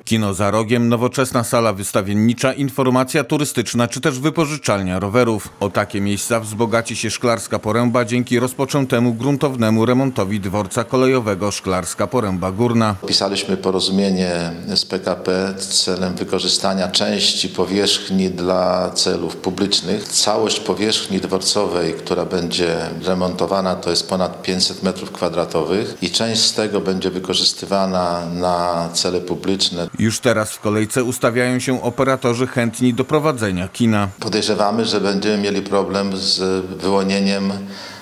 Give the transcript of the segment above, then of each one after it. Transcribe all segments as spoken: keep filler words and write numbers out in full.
Kino za rogiem, nowoczesna sala wystawiennicza, informacja turystyczna czy też wypożyczalnia rowerów. O takie miejsca wzbogaci się Szklarska Poręba dzięki rozpoczętemu gruntownemu remontowi dworca kolejowego Szklarska Poręba Górna. Podpisaliśmy porozumienie z P K P celem wykorzystania części powierzchni dla celów publicznych. Całość powierzchni dworcowej, która będzie remontowana, to jest ponad pięćset metrów kwadratowych i część z tego będzie wykorzystywana na cele publiczne. Już teraz w kolejce ustawiają się operatorzy chętni do prowadzenia kina. Podejrzewamy, że będziemy mieli problem z wyłonieniem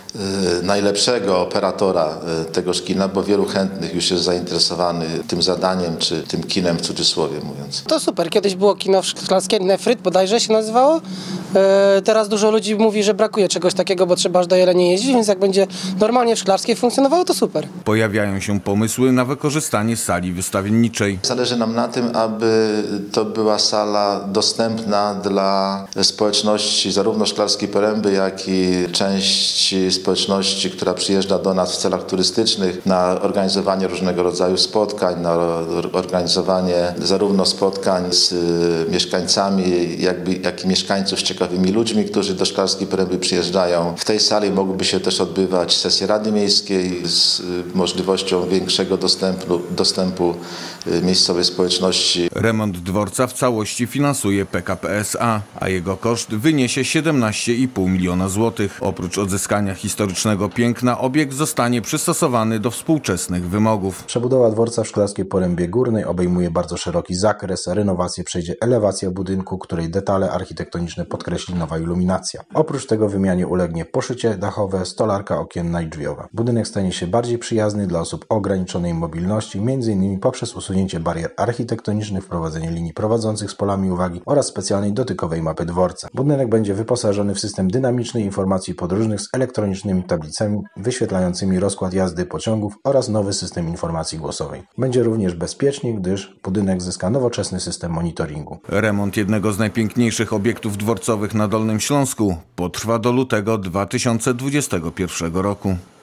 najlepszego operatora tegoż kina, bo wielu chętnych już jest zainteresowanych tym zadaniem, czy tym kinem w cudzysłowie mówiąc. To super. Kiedyś było kino szklarskie, Nefryt bodajże się nazywało. E, teraz dużo ludzi mówi, że brakuje czegoś takiego, bo trzeba aż do Jelenia jeździć, więc jak będzie normalnie w Szklarskiej funkcjonowało, to super. Pojawiają się pomysły na wykorzystanie sali wystawienniczej. Zależy nam na tym, aby to była sala dostępna dla społeczności zarówno Szklarskiej Poręby, jak i części społeczności, która przyjeżdża do nas w celach turystycznych, na organizowanie różnego rodzaju spotkań, na organizowanie zarówno spotkań z mieszkańcami, jakby, jak i mieszkańców z ciekawymi ludźmi, którzy do Szklarskiej Poręby przyjeżdżają. W tej sali mogłyby się też odbywać sesje Rady Miejskiej z możliwością większego dostępu, dostępu miejscowej społeczności. Remont dworca w całości finansuje P K P S A, a jego koszt wyniesie siedemnaście i pół miliona złotych. Oprócz odzyskania historycznego piękna, obiekt zostanie przystosowany do współczesnych wymogów. Przebudowa dworca w Szklarskiej Porębie Górnej obejmuje bardzo szeroki zakres. Renowację przejdzie elewacja budynku, której detale architektoniczne podkreśli nowa iluminacja. Oprócz tego wymianie ulegnie poszycie dachowe, stolarka okienna i drzwiowa. Budynek stanie się bardziej przyjazny dla osób o ograniczonej mobilności, między innymi poprzez usunięcie barier architektonicznych, wprowadzenie linii prowadzących z polami uwagi oraz specjalnej dotykowej mapy dworca. Budynek będzie wyposażony w system dynamicznej informacji podróżnych z elektronicznymi tablicami wyświetlającymi rozkład jazdy pociągów oraz nowy system informacji głosowej. Będzie również bezpieczniej, gdyż budynek zyska nowoczesny system monitoringu. Remont jednego z najpiękniejszych obiektów dworcowych na Dolnym Śląsku potrwa do lutego dwa tysiące dwudziestego pierwszego roku.